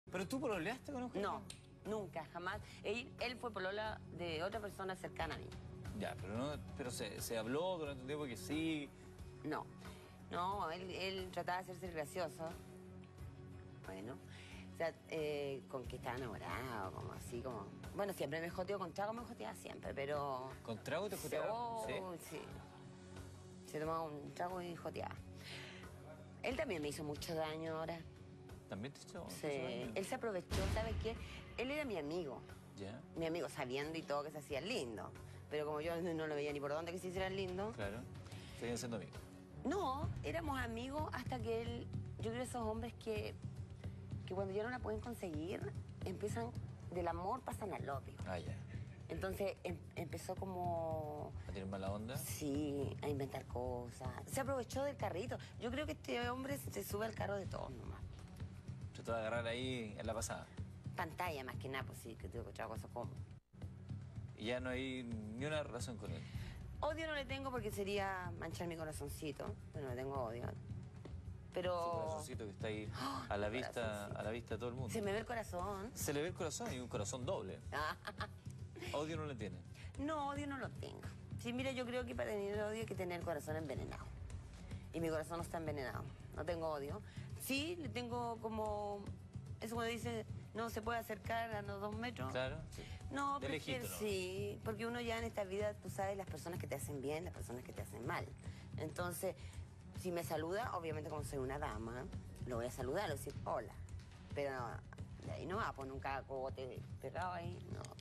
¿Pero tú pololeaste con un Jorge? No, nunca, jamás. Él fue polola de otra persona cercana a mí. Ya, pero no, pero se habló durante un tiempo que sí. No, no, él trataba de hacerse gracioso. Bueno, o sea, con que estaba enamorado, como así, como... Bueno, siempre me joteó con trago, me joteaba siempre, pero... ¿Con trago te joteaba? Sí. Se tomaba un trago y joteaba. Él también me hizo mucho daño ahora. ¿También te hizo? Sí, él se aprovechó, ¿sabes qué? Él era mi amigo. ¿Ya? Mi amigo, sabiendo y todo que se hacía lindo. Pero como yo no lo veía ni por dónde que se hiciera lindo. Claro. Seguían siendo amigos. No, éramos amigos hasta que él... Yo creo esos hombres que cuando ya no la pueden conseguir, empiezan... Del amor pasan al odio. Ah, ya. Entonces empezó como... ¿A tener mala onda? Sí, a inventar cosas. Se aprovechó del carrito. Yo creo que este hombre se sube al carro de todos nomás. Se te va a agarrar ahí en la pasada. Pantalla más que nada, pues sí, que tengo que otra cosa como. Y ya no hay ni una relación con él. Odio no le tengo porque sería manchar mi corazoncito. Pero no le tengo odio. Pero... Su corazoncito que está ahí a la vista de todo el mundo. Se me ve el corazón. Se le ve el corazón y un corazón doble. Odio no le tiene. No, odio no lo tengo. Sí, mira, yo creo que para tener odio hay que tener el corazón envenenado. Y mi corazón no está envenenado. No tengo odio. Sí, le tengo como... Eso cuando dice, no se puede acercar a los 2 metros. Claro. Sí. No, de prefiero, lejito, ¿no? sí. Porque uno ya en esta vida, tú sabes las personas que te hacen bien, las personas que te hacen mal. Entonces, si me saluda, obviamente como soy una dama, lo voy a saludar, le voy a decir hola. Pero no, de ahí no va a poner un cacote pegado ahí, no.